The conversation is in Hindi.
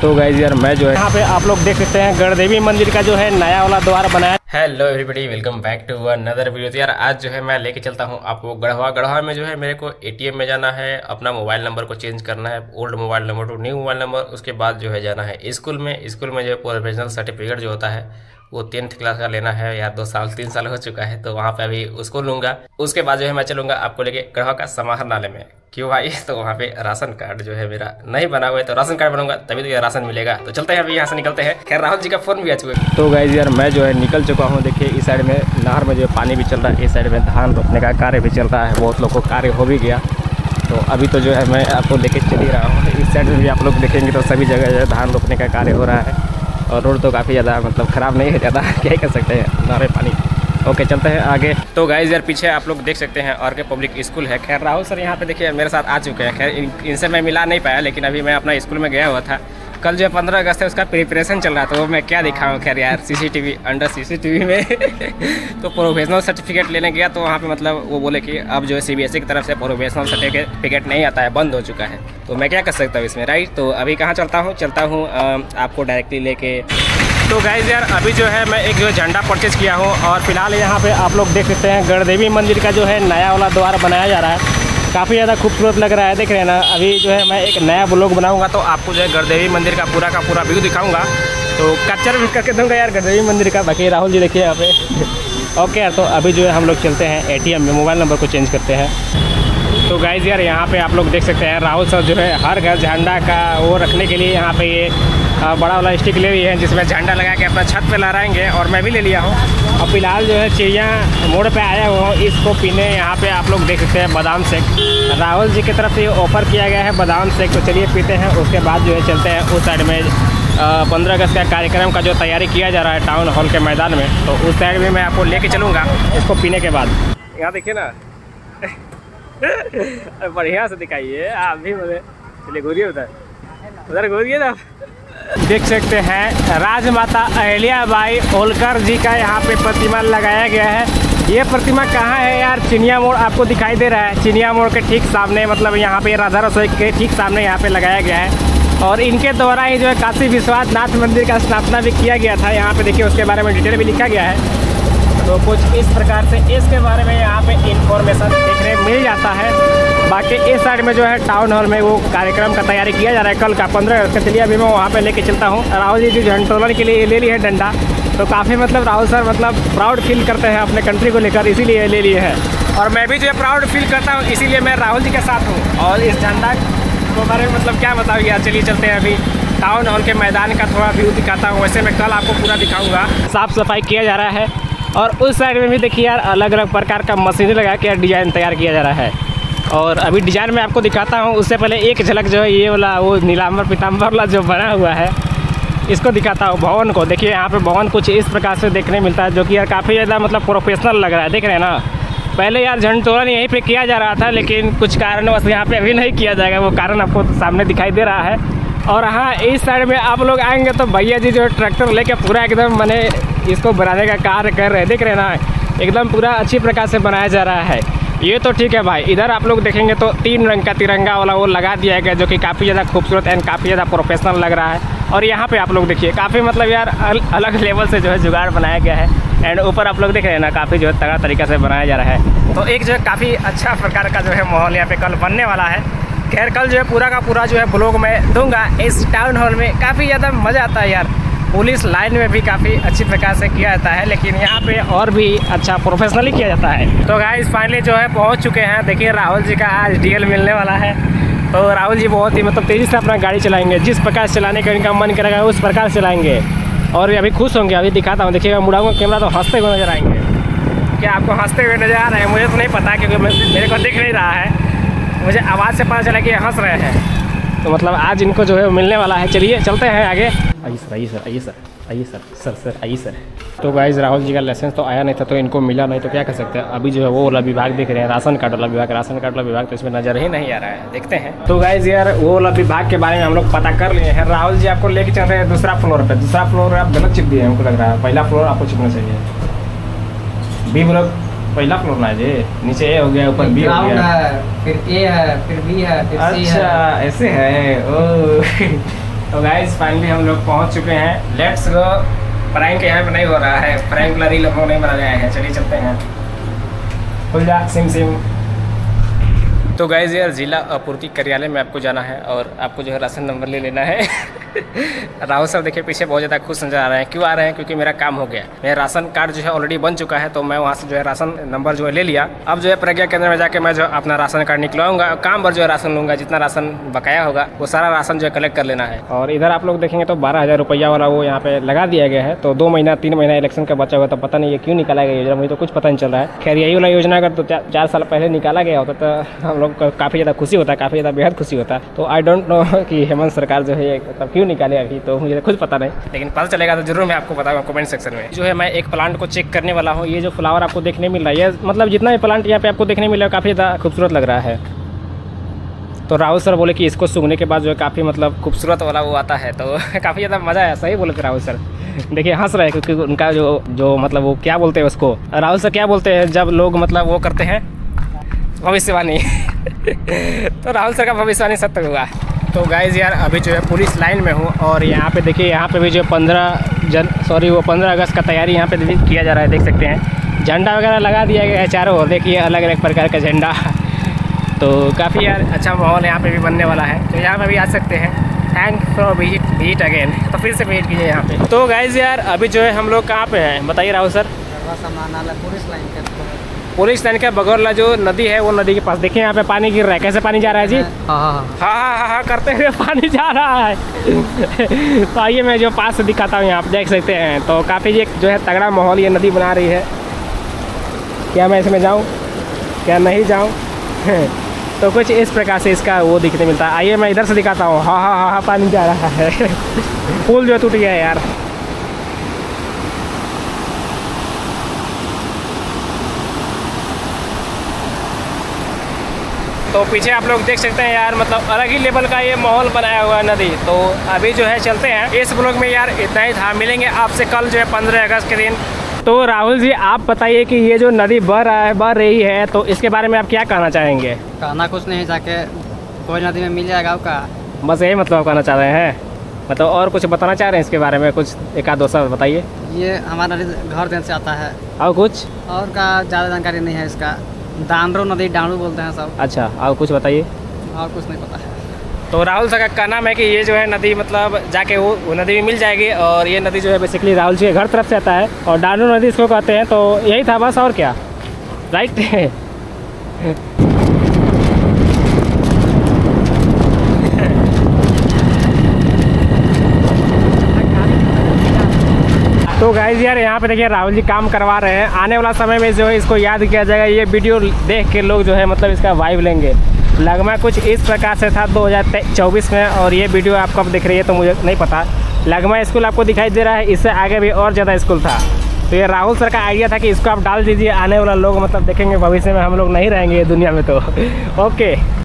तो गाइस यार मैं जो है यहाँ पे आप लोग देख सकते हैं गणदेवी मंदिर का जो है नया वाला द्वार बनाया। Hello everybody, welcome back to another video. तो यार आज जो है मैं लेके चलता हूँ आपको गढ़वा में जो है मेरे को एटीएम में जाना है, अपना मोबाइल नंबर को चेंज करना है, old mobile number to new mobile number. उसके बाद जो है जाना है स्कूल में जो है प्रोफेशनल सर्टिफिकेट जो होता है वो 10th क्लास का लेना है। यार 3 साल हो चुका है, तो वहाँ पे अभी उसको लूँगा। उसके बाद जो है मैं चलूँगा आपको लेके गढ़वा का समाहरणालय में। क्यों भाई? तो वहाँ पे राशन कार्ड जो है मेरा नहीं बना हुआ है, तो राशन कार्ड बनाऊंगा तभी तो ये राशन मिलेगा। तो चलते हैं अभी यहाँ से निकलते हैं। खैर राहुल जी का फोन भी आ चुका है। तो गाइस यार मैं जो है निकल चुका हूँ। देखिए इस साइड में नहर में जो पानी भी चल रहा है, इस साइड में धान रोपने का कार्य भी चल रहा है। बहुत लोग को कार्य हो भी गया, तो अभी तो जो है मैं आपको लेके चल ही रहा हूँ। इस साइड में भी आप लोग देखेंगे तो सभी जगह जो है धान रोपने का कार्य हो रहा है, और रोड तो काफ़ी ज़्यादा मतलब ख़राब नहीं है ज़्यादा, क्या ही कर सकते हैं, नारे पानी। ओके चलते हैं आगे। तो गाइस यार पीछे आप लोग देख सकते हैं और के पब्लिक स्कूल है। खैर राहुल सर यहाँ पे देखिए मेरे साथ आ चुके हैं। खैर इनसे मैं मिला नहीं पाया, लेकिन अभी मैं अपना स्कूल में गया हुआ था। कल जो है 15 अगस्त है, उसका प्रिपरेशन चल रहा था, वो मैं क्या दिखाऊँ। खैर यार अंडर सीसीटीवी में तो प्रोफेशनल सर्टिफिकेट लेने गया, तो वहाँ पे मतलब वो बोले कि अब जो है CBSE की तरफ से प्रोफेशनल सर्टिफिकेट नहीं आता है, बंद हो चुका है। तो मैं क्या कर सकता हूँ इसमें, राइट। तो अभी कहाँ चलता हूँ आपको डायरेक्टली लेके। तो गाइस यार अभी जो है मैं एक जो झंडा परचेज़ किया हूँ, और फिलहाल यहाँ पे आप लोग देख सकते हैं गणदेवी मंदिर का जो है नया वाला द्वार बनाया जा रहा है। काफ़ी ज़्यादा खूबसूरत लग रहा है, देख रहे हैं ना। अभी जो है मैं एक नया ब्लॉग बनाऊंगा, तो आपको जो है गणदेवी मंदिर का पूरा व्यू दिखाऊंगा। तो कैप्चर भी करके दूंगा यार गणदेवी मंदिर का। बाकी राहुल जी देखिए यहाँ पे ओके यार। तो अभी जो है हम लोग चलते हैं ATM में, मोबाइल नंबर को चेंज करते हैं। तो गाइस यार यहाँ पे आप लोग देख सकते हैं राहुल सर जो है हर घर झंडा का वो रखने के लिए यहाँ पे ये बड़ा वाला स्टिक ले लिए हैं, जिसमें झंडा लगा के अपना छत पे लहराएंगे, और मैं भी ले लिया हूँ। अब फिलहाल जो है चिड़िया मोड़ पे आया हुआ हूँ इसको पीने। यहाँ पे आप लोग देख सकते हैं बादाम शेक राहुल जी की तरफ से ऑफ़र किया गया है, बादाम शेक। तो चलिए पीते हैं। उसके बाद जो है चलते हैं उस साइड में 15 अगस्त का कार्यक्रम का जो तैयारी किया जा रहा है टाउन हॉल के मैदान में, तो उस साइड में मैं आपको लेके चलूँगा इसको पीने के बाद। यहाँ देखिए ना बढ़िया से दिखाइए आप भी, मुझे चलिए घूरिए उधर घूरिए ना। देख सकते हैं राजमाता अहिल्याबाई होलकर जी का यहाँ पे प्रतिमा लगाया गया है। ये प्रतिमा कहाँ है यार? चिनिया मोड़ आपको दिखाई दे रहा है, चिनिया मोड़ के ठीक सामने, मतलब यहाँ पे राधा रसोई के ठीक सामने यहाँ पे लगाया गया है। और इनके द्वारा ही जो है काशी विश्वनाथ मंदिर का स्थापना भी किया गया था। यहाँ पे देखिए उसके बारे में डिटेल भी लिखा गया है। तो कुछ इस प्रकार से इसके बारे में यहाँ पे इंफॉर्मेशन देखने मिल जाता है। बाकी इस साइड में जो है टाउन हॉल में वो कार्यक्रम का तैयारी किया जा रहा है कल का 15 अगस्त के लिए। अभी मैं वहाँ पे लेके चलता हूँ। राहुल जी जो झंडोलन के लिए ले ली है डंडा, तो काफ़ी मतलब राहुल सर मतलब प्राउड फील करते हैं अपने कंट्री को लेकर, इसीलिए ले लिए हैं। और मैं भी जो है प्राउड फील करता हूँ, इसीलिए मैं राहुल जी के साथ हूँ। और इस झंडा के बारे में मतलब क्या बताऊँ यार। चलिए चलते हैं अभी टाउन हॉल के मैदान का थोड़ा व्यू दिखाता हूँ। वैसे मैं कल आपको पूरा दिखाऊँगा। साफ़ सफाई किया जा रहा है, और उस साइड में भी देखिए यार अलग अलग प्रकार का मशीन लगा के डिज़ाइन तैयार किया जा रहा है। और अभी डिज़ाइन में आपको दिखाता हूँ, उससे पहले एक झलक जो है ये वाला वो नीलांबर पीताम्बर वाला जो बना हुआ है इसको दिखाता हूँ। भवन को देखिए, यहाँ पे भवन कुछ इस प्रकार से देखने मिलता है, जो कि यार काफ़ी ज़्यादा मतलब प्रोफेशनल लग रहा है, देख रहे हैं ना। पहले यार झंडोलन यहीं पे किया जा रहा था, लेकिन कुछ कारणवश यहाँ पे अभी नहीं किया जाएगा, वो कारण आपको सामने दिखाई दे रहा है। और हाँ इस साइड में आप लोग आएंगे तो भैया जी जो ट्रैक्टर लेके पूरा एकदम मैंने इसको बनाने का कार्य कर रहे हैं, देख रहे हैं ना। एकदम पूरा अच्छी प्रकार से बनाया जा रहा है। ये तो ठीक है भाई। इधर आप लोग देखेंगे तो 3 रंग का तिरंगा वाला वो लगा दिया गया, जो कि काफ़ी ज़्यादा खूबसूरत एंड काफ़ी ज़्यादा प्रोफेशनल लग रहा है। और यहाँ पे आप लोग देखिए काफ़ी मतलब यार अलग लेवल से जो है जुगाड़ बनाया गया है। एंड ऊपर आप लोग देख रहे हैं ना काफ़ी जो है तगड़ा तरीका से बनाया जा रहा है। तो एक जो है काफ़ी अच्छा प्रकार का जो है माहौल यहाँ पे कल बनने वाला है। खैर कल जो है पूरा का पूरा जो है ब्लॉग मैं दूंगा। इस टाउन हॉल में काफ़ी ज़्यादा मज़ा आता है यार। पुलिस लाइन में भी काफ़ी अच्छी प्रकार से किया जाता है, लेकिन यहाँ पे और भी अच्छा प्रोफेशनली किया जाता है। तो गाइस फाइनली जो है पहुँच चुके हैं। देखिए राहुल जी का आज DL मिलने वाला है। तो राहुल जी बहुत ही मतलब तेज़ी से अपना गाड़ी चलाएंगे, जिस प्रकार से चलाने का इनका मन करेगा उस प्रकार से चलाएंगे, और अभी खुश होंगे। अभी दिखाता हूँ, देखिएगा मुड़ाऊंगा कैमरा तो हंसते हुए नजर आएंगे। क्या आपको हंसते हुए नजर आ रहे हैं? मुझे तो नहीं पता, क्योंकि मेरे को दिख नहीं रहा है। मुझे आवाज़ से पता चला कि हंस रहे हैं, तो मतलब आज इनको जो है मिलने वाला है। चलिए चलते हैं आगे। आइए सर आइए सर आइए सर आइए सर आइए सर। तो गाइस राहुल जी का लाइसेंस तो आया नहीं था, तो इनको मिला नहीं, तो क्या कर सकते हैं। अभी जो है वो वाला विभाग देख रहे हैं, राशन कार्ड वाला विभाग। राशन कार्ड वाला विभाग तो इसमें नजर ही नहीं आ रहा है, देखते हैं। तो गाइस यार वो वाला विभाग के बारे में हम लोग पता कर लिए हैं। राहुल जी आपको लेके चल रहे हैं दूसरा फ्लोर पे। दूसरा फ्लोर आप गलत चिप दिए हैं, हमको लग रहा है। पहला फ्लोर आपको चिपना चाहिए। बी ब्लॉक पहला फ्लोर ना है जी, नीचे ए हो गया, ऊपर बी हो गया, फिर ए है, फिर बी है, फिर सी है। अच्छा ऐसे है। ओ तो गाइस फाइनली हम लोग पहुंच चुके हैं। Let's go. प्रैंक यहाँ पे नहीं हो रहा है, प्रैंक वाला रील हम लोग नहीं बना रहे हैं। चलिए चलते हैं। खुल जा सिम सिम। तो गाइस यार जिला आपूर्ति कार्यालय में आपको जाना है और आपको जो है राशन नंबर ले लेना है। राहुल सर देखिए पीछे बहुत ज़्यादा खुश नजर आ रहे हैं। क्यों आ रहे हैं? क्योंकि मेरा काम हो गया। मेरा राशन कार्ड जो है ऑलरेडी बन चुका है, तो मैं वहाँ से जो है राशन नंबर जो है ले लिया। अब जो है प्रज्ञा केंद्र में जाकर मैं जो अपना राशन कार्ड निकलवाऊंगा, काम पर जो है राशन लूँगा। जितना राशन बकाया होगा वो सारा राशन जो है कलेक्ट कर लेना है। और इधर आप लोग देखेंगे तो 12,000 रुपया वाला वो यहाँ पे लगा दिया गया है। तो 2 महीना 3 महीना इलेक्शन का बचा हुआ, तो पता नहीं ये क्यों निकाला गया योजना, मुझे तो कुछ पता नहीं चल रहा है। खैर यही वाला योजना अगर तो 4 साल पहले निकाला गया होता तो हम लोग को काफ़ी ज़्यादा खुशी होता, काफ़ी ज़्यादा बेहद खुशी होता। तो आई डोंट नो कि हेमंत सरकार जो है मतलब क्यों निकाले अभी, तो मुझे खुद पता नहीं, लेकिन पता चलेगा तो जरूर मैं आपको बताऊंगा कमेंट सेक्शन में। जो है मैं एक प्लांट को चेक करने वाला हूँ। ये जो फ्लावर आपको देखने मिल रहा है, ये मतलब जितना भी प्लांट यहाँ पे आपको देखने मिल रहा है काफ़ी ज़्यादा खूबसूरत लग रहा है। तो राहुल सर बोले कि इसको सूंघने के बाद जो है काफ़ी मतलब खूबसूरत वाला वो आता है, तो काफ़ी ज़्यादा मज़ा आया। सही बोले थे राहुल सर। देखिए हंस रहे हैं क्योंकि उनका जो मतलब वो क्या बोलते हैं उसको, राहुल सर क्या बोलते हैं जब लोग मतलब वो करते हैं भविष्यवाणी। तो राहुल सर का भविष्यवाणी सत्य होगा। तो गाइज़ यार अभी जो है पुलिस लाइन में हूँ और यहाँ पे देखिए यहाँ पे भी जो 15 अगस्त का तैयारी यहाँ पे किया जा रहा है। देख सकते हैं झंडा वगैरह लगा दिया गया है चारों ओर। देखिए अलग अलग प्रकार का झंडा। तो काफ़ी यार अच्छा माहौल यहाँ पे भी बनने वाला है। तो यहाँ पे भी आ सकते हैं। Thank for visit again. तो फिर से विजिट कीजिए यहाँ पे। तो गाइज़ यार अभी जो है हम लोग कहाँ पे हैं बताइए राहुल सर? पुलिस लाइन के बगल वाला जो नदी है वो नदी के पास देखिए यहाँ पे पानी गिर रहा है। कैसे पानी जा रहा है जी? हाँ करते हुए पानी जा रहा है। तो आइए मैं जो पास से दिखाता हूँ, यहाँ आप देख सकते हैं। तो काफ़ी जो है तगड़ा माहौल ये नदी बना रही है। क्या मैं इसमें जाऊँ क्या नहीं जाऊँ? तो कुछ इस प्रकार से इसका वो दिखने मिलता है। आइए मैं इधर से दिखाता हूँ। हाँ पानी जा रहा है। पुल जो टूट गया है यार। तो पीछे आप लोग देख सकते हैं यार मतलब अलग ही लेवल का ये माहौल बनाया हुआ है नदी। तो अभी जो है चलते हैं। इस ब्लॉग में यार इतना ही था। मिलेंगे आपसे कल जो है 15 अगस्त के दिन। तो राहुल जी आप बताइए कि ये जो नदी बह रही है तो इसके बारे में आप क्या कहना चाहेंगे? कहना कुछ नहीं, जाके कोई नदी में मिल जाएगा आपका। बस यही मतलब कहना चाह रहे हैं? मतलब और कुछ बताना चाह रहे हैं इसके बारे में? कुछ एक आध दो शब्द बताइए। ये हमारा नदी घर देन से आता है। और कुछ और का ज़्यादा जानकारी नहीं है इसका। दानरो नदी डांडू बोलते हैं सब। अच्छा और कुछ बताइए। और कुछ नहीं पता है। तो राहुल सर का कहना है कि ये जो है नदी मतलब जाके वो नदी में मिल जाएगी। और ये नदी जो है बेसिकली राहुल जी के घर तरफ से आता है और डांडू नदी इसको कहते हैं। तो यही था बस, और क्या। राइट। तो गाइस यार यहाँ पे देखिए राहुल जी काम करवा रहे हैं। आने वाला समय में जो है इसको याद किया जाएगा। ये वीडियो देख के लोग जो है मतलब इसका वाइब लेंगे। लगभग कुछ इस प्रकार से था 2024 में। और ये वीडियो आप कब देख रही है तो मुझे नहीं पता। लगभग स्कूल आपको दिखाई दे रहा है, इससे आगे भी और ज़्यादा स्कूल था। तो ये राहुल सर का आइडिया था कि इसको आप डाल दीजिए। आने वाला लोग मतलब देखेंगे भविष्य में हम लोग नहीं रहेंगे ये दुनिया में। तो ओके।